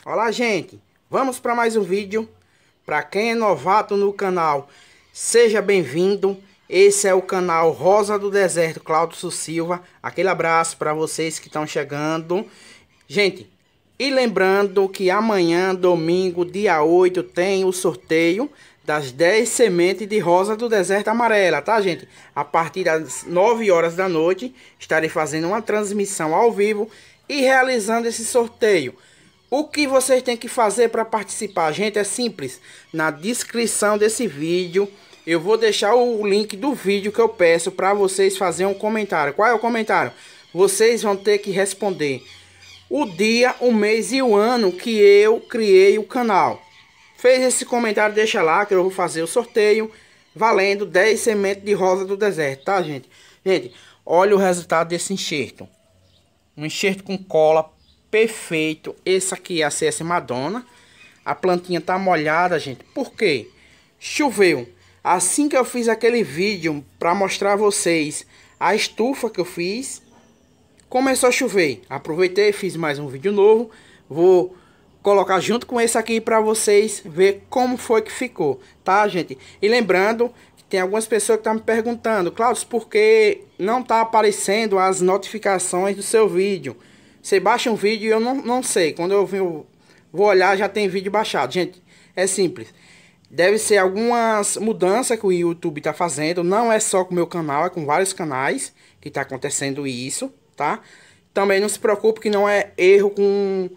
Olá, gente, vamos para mais um vídeo. Para quem é novato no canal, seja bem-vindo. Esse é o canal Rosa do Deserto, Claudson Silva. Aquele abraço para vocês que estão chegando. Gente, e lembrando que amanhã, domingo, dia 8, tem o sorteio das 10 sementes de rosa do deserto amarela, tá, gente? A partir das 9 horas da noite, estarei fazendo uma transmissão ao vivo e realizando esse sorteio. O que vocês têm que fazer para participar, gente, é simples. Na descrição desse vídeo, eu vou deixar o link do vídeo que eu peço para vocês fazerem um comentário. Qual é o comentário? Vocês vão ter que responder o dia, o mês e o ano que eu criei o canal. Fez esse comentário, deixa lá que eu vou fazer o sorteio valendo 10 sementes de rosa do deserto, tá, gente? Gente, olha o resultado desse enxerto. Um enxerto com cola perfeito. Esse aqui é a CS Madonna. A plantinha tá molhada, gente. Por quê? Choveu. Assim que eu fiz aquele vídeo para mostrar a vocês a estufa que eu fiz, começou a chover. Aproveitei, fiz mais um vídeo novo. Vou colocar junto com esse aqui para vocês ver como foi que ficou, tá, gente? E lembrando que tem algumas pessoas que estão me perguntando: Claudio, por que não tá aparecendo as notificações do seu vídeo? Você baixa um vídeo e eu não sei. Quando eu vou olhar, já tem vídeo baixado. Gente, é simples. Deve ser algumas mudanças que o YouTube está fazendo. Não é só com o meu canal, é com vários canais que está acontecendo isso, tá? Também não se preocupe que não é erro com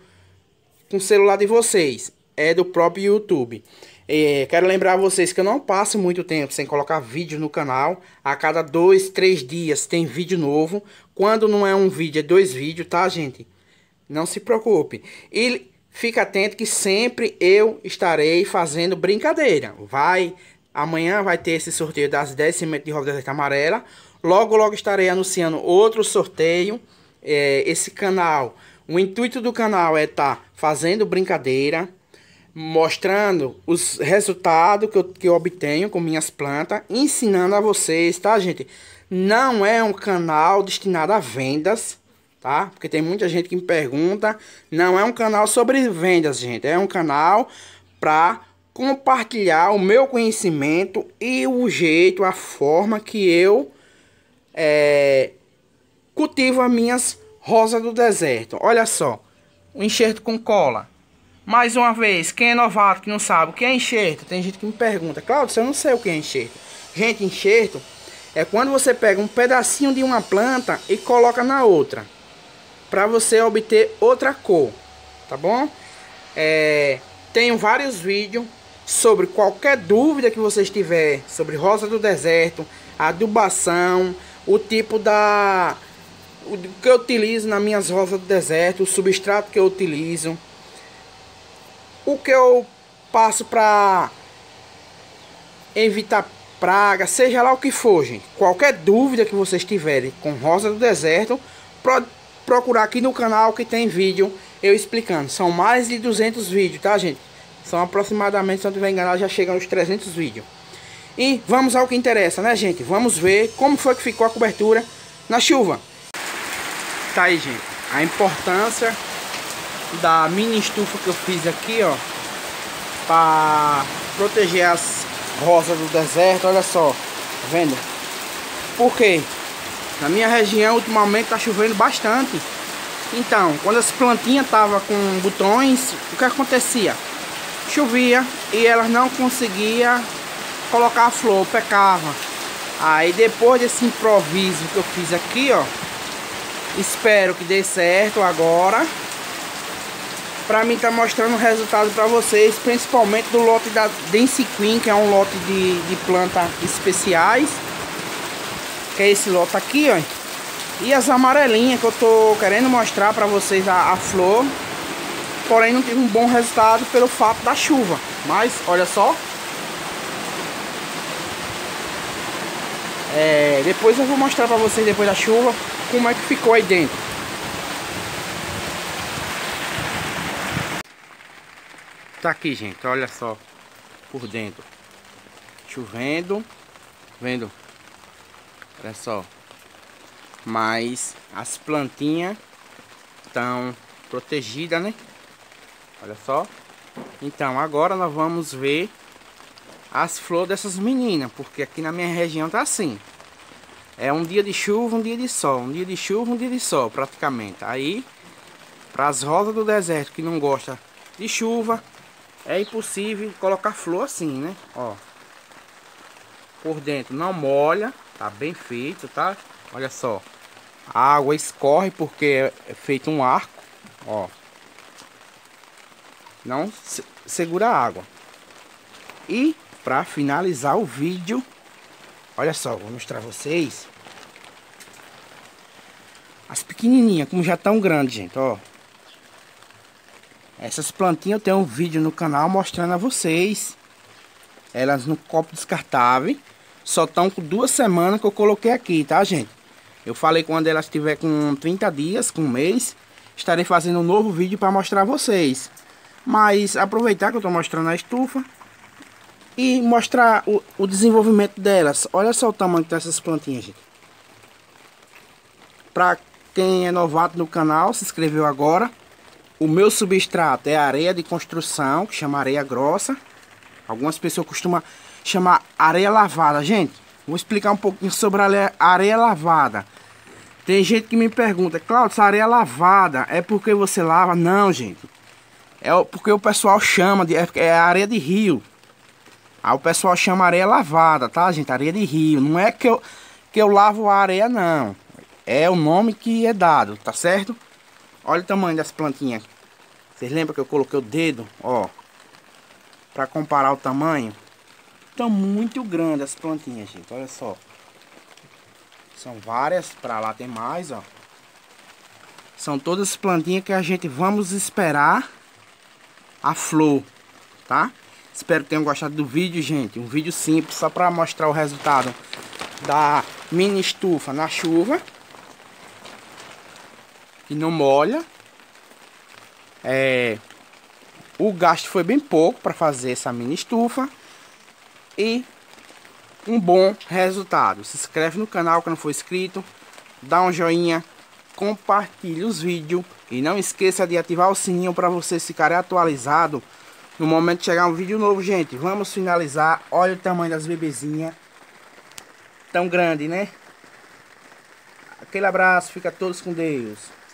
o celular de vocês. É do próprio YouTube. Quero lembrar vocês que eu não passo muito tempo sem colocar vídeo no canal. A cada 2, 3 dias tem vídeo novo. Quando não é um vídeo, é 2 vídeos, tá, gente? Não se preocupe. E fica atento que sempre eu estarei fazendo brincadeira. Amanhã vai ter esse sorteio das 10 sementes de rosa do deserto amarela. Logo estarei anunciando outro sorteio. Esse canal, o intuito do canal é estar fazendo brincadeira, mostrando os resultados que eu obtenho com minhas plantas, ensinando a vocês, tá, gente? Não é um canal destinado a vendas, tá? Porque tem muita gente que me pergunta. Não é um canal sobre vendas, gente. É um canal para compartilhar o meu conhecimento e o jeito, a forma que eu cultivo as minhas rosas do deserto. Olha só, o enxerto com cola. Mais uma vez, quem é novato que não sabe o que é enxerto, tem gente que me pergunta: Claudio, eu não sei o que é enxerto. Gente, enxerto é quando você pega um pedacinho de uma planta e coloca na outra, para você obter outra cor, tá bom? Tenho vários vídeos sobre qualquer dúvida que vocês tiver sobre rosa do deserto, adubação, o tipo o que eu utilizo nas minhas rosas do deserto, o substrato que eu utilizo, o que eu passo para evitar praga, seja lá o que for, gente. Qualquer dúvida que vocês tiverem com rosa do deserto, procurar aqui no canal que tem vídeo eu explicando. São mais de 200 vídeos, tá, gente? São aproximadamente, se eu não estiver enganado, já chegam aos 300 vídeos. E vamos ao que interessa, né, gente? Vamos ver como foi que ficou a cobertura na chuva. Tá aí, gente, a importância da mini estufa que eu fiz aqui, ó, para proteger as rosas do deserto. Olha só, tá vendo? Por quê? Na minha região ultimamente tá chovendo bastante. Então, quando as plantinhas estavam com botões, o que acontecia? Chovia e elas não conseguiam colocar a flor, pecava. Aí depois desse improviso que eu fiz aqui, ó, espero que dê certo agora, pra mim tá mostrando o resultado pra vocês, principalmente do lote da Dance Queen, que é um lote de plantas especiais, que é esse lote aqui, ó. E as amarelinhas que eu tô querendo mostrar pra vocês a flor, porém não tive um bom resultado pelo fato da chuva. Mas olha só, depois eu vou mostrar pra vocês, depois da chuva, como é que ficou aí dentro. Tá aqui, gente, olha só por dentro, chovendo, vendo? Olha só, mas as plantinhas estão protegidas, né? Olha só. Então, agora nós vamos ver as flores dessas meninas, porque aqui na minha região tá assim. É um dia de chuva, um dia de sol, um dia de chuva, um dia de sol, praticamente. Aí, para as rosas do deserto que não gosta de chuva, é impossível colocar flor assim, né? Ó. Por dentro não molha, tá bem feito, tá? Olha só. A água escorre porque é feito um arco, ó. Não segura a água. E para finalizar o vídeo, olha só, vou mostrar vocês as pequenininhas, como já estão grandes, gente, ó. Essas plantinhas eu tenho um vídeo no canal mostrando a vocês. Elas no copo descartável. Só estão com 2 semanas que eu coloquei aqui, tá, gente? Eu falei quando elas estiver com 30 dias, com 1 mês, estarei fazendo um novo vídeo para mostrar a vocês. Mas aproveitar que eu estou mostrando a estufa e mostrar o desenvolvimento delas. Olha só o tamanho dessas plantinhas, gente. Para quem é novato no canal, se inscreveu agora. O meu substrato é areia de construção, que chama areia grossa. Algumas pessoas costumam chamar areia lavada. Gente, vou explicar um pouquinho sobre a areia lavada. Tem gente que me pergunta: Cláudio, essa areia lavada é porque você lava? Não, gente. É porque o pessoal chama de... É areia de rio. Aí o pessoal chama areia lavada, tá, gente? Areia de rio. Não é que eu lavo a areia, não. É o nome que é dado, tá certo? Olha o tamanho das plantinhas. Vocês lembram que eu coloquei o dedo, ó, para comparar o tamanho? Estão muito grandes as plantinhas, gente. Olha só. São várias. Para lá tem mais, ó. São todas as plantinhas que a gente vamos esperar a flor, tá? Espero que tenham gostado do vídeo, gente. Um vídeo simples, só para mostrar o resultado da mini estufa na chuva. E não molha. O gasto foi bem pouco para fazer essa mini estufa. E um bom resultado. Se inscreve no canal que não for inscrito. Dá um joinha. Compartilhe os vídeos. E não esqueça de ativar o sininho para vocês ficarem atualizados no momento de chegar um vídeo novo, gente. Vamos finalizar. Olha o tamanho das bebezinhas. Tão grande, né? Aquele abraço. Fica todos com Deus.